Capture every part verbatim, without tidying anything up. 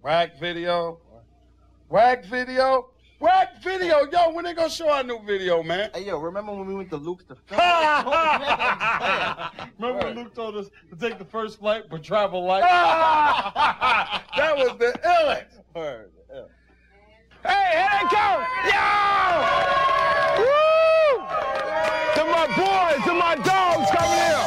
Whack video. Whack video. Whack video. Yo, when they gonna show our new video, man? Hey, yo, remember when we went to Luke's to film? Remember when Luke told us to take the first flight but travel light? That was the illest. Word. Yeah. Hey, here they come! Yo! Woo! To my boys, to my dogs coming here.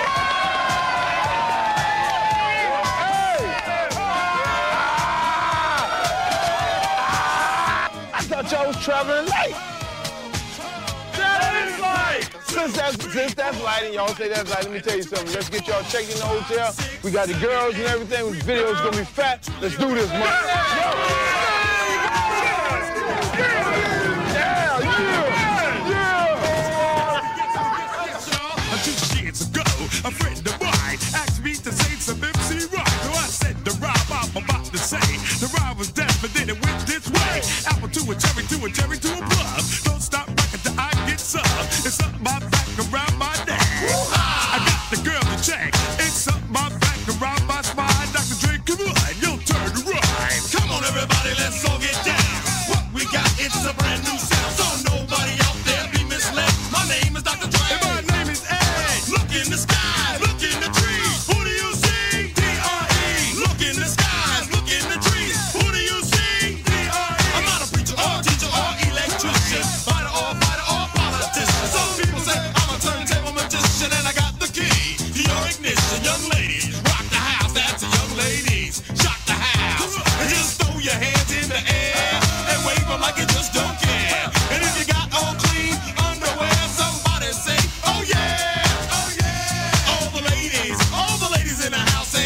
I thought y'all was traveling light. That is light. Since that's, since that's light and y'all say that's light, let me tell you something. Let's get y'all checked in the hotel. We got the girls and everything. The video's gonna be fat. Let's do this, man. Yo. A friend of mine asked me to say some M C rock. So I said the rhyme I'm about to say. The rhyme was deaf, but then it went this way. Apple to a cherry, to a cherry, to a plum. Don't stop rocking till I get some. It's up my back around my neck. I got the girl to check. It's up my back around my spine. Doctor Dre, come on, you'll turn the rhyme. Come on, everybody, let's all get down. What we got, it's a brand new sound. So nobody out there be misled. My name is Doctor Dre. And my name is Ed. Look in the sky. Like you just don't care. And if you got on clean underwear, somebody say, oh yeah, oh yeah. All the ladies, all the ladies in the house say,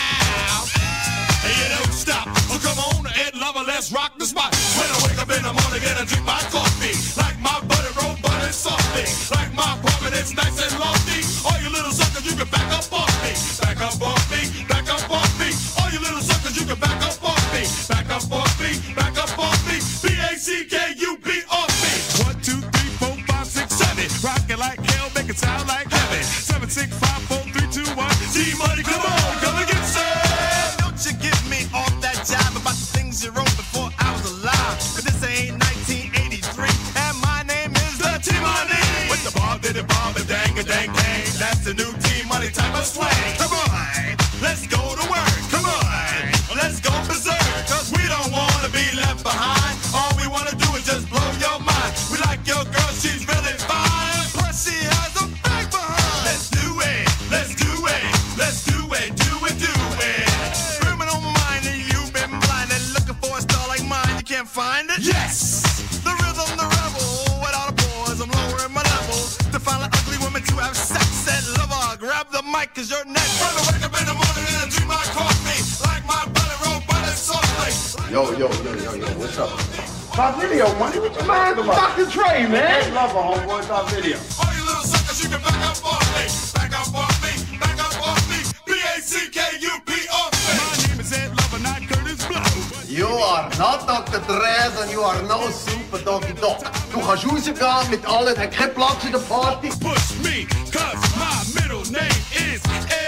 ow. Hey, you don't stop. So come on, Ed Lover, let's rock the spot. When I wake up in the morning, get a drink my coffee. Like my butter roll, butter softly. Like my apartment, it's nice and lofty. All you little suckers, you can back up off me. Back up off me, back up off me. All you little suckers, you can back up off me. Back up off me, back up off me. C K U B off me. One, two, three, four, five, six, seven. Rockin' like hell, make it sound like heaven. Seven, six, five, four, three, two, one. G Money, come on, come and get some. Don't you get me off that jive about the things you wrote before I was alive. But this ain't nineteen eighty-three, and my name is the T Money. With the bob, did it bob, and dang, a dang, dang. That's the new T Money type of slang. Come on, let's go to work. Come on, let's go berserk. Cause we don't wanna be left behind. All we wanna do is just blow your mind. We like your girl, she's really fine. Plus she has a bag behind. Let's do it, let's do it, let's do it, do it, do it. Criminal mind and you've been blinded. Looking for a star like mine, you can't find it? Yes! The rhythm, the rebel. Without a pause, I'm lowering my level. To find an ugly woman to have sex. Said lover, grab the mic cause you're next. When I wake up in the morning and I drink my coffee. Like my butter roll, butter softly. Yo, yo, yo, yo, yo, what's up? Top video, money, what you mind about? Doctor Dre, man. Hey, love a homeboy, top video. All you little suckers, you can back up off me. Back up off me, back up off me. B A C K U P off me. My name is Ed Lover, not Curtis Blow. You are not Doctor Dre and you are no Super Doggy Dog. Du kannst rausgehen mit allen, der kein Platz in der Party. Push me, cause my middle name is Ed.